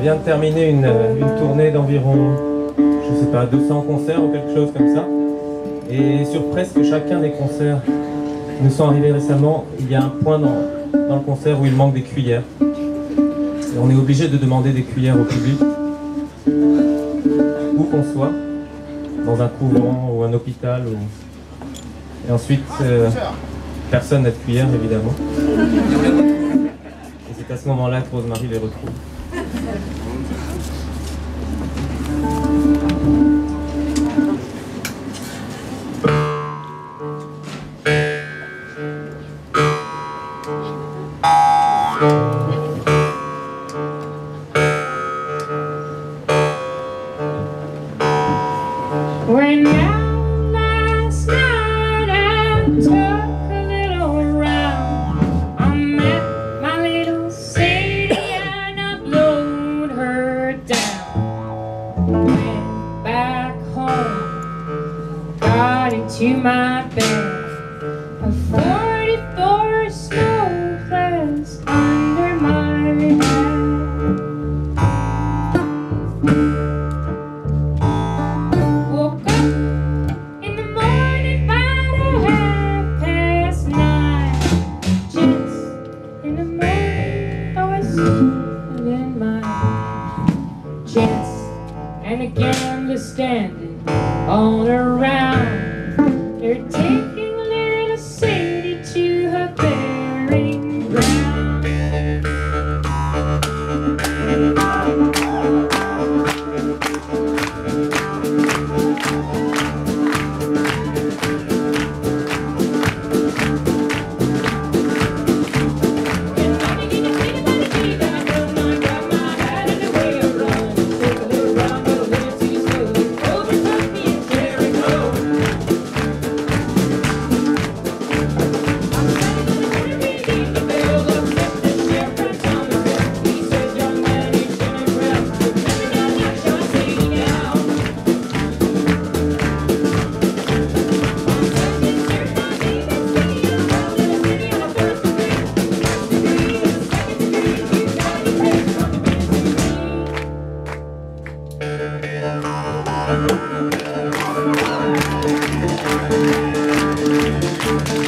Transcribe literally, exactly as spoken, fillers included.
vient de terminer une, une tournée d'environ, je sais pas, deux cents concerts ou quelque chose comme ça. Et sur presque chacun des concerts qui nous sont arrivés récemment, il y a un point dans, dans le concert où il manque des cuillères. Et on est obligé de demander des cuillères au public, où qu'on soit, dans un couvent ou un hôpital. Ou... Et ensuite, euh, personne n'a de cuillère, évidemment. Et c'est à ce moment-là que Rosemary les retrouve. Went out last night and took a little round. I met my little Sadie and I blowed her down. Went back home, got into my bed. A forty-four smokeless under my head. In my chest, and again they're standing all around. They're taking little Sadie to her burying ground. Thank you.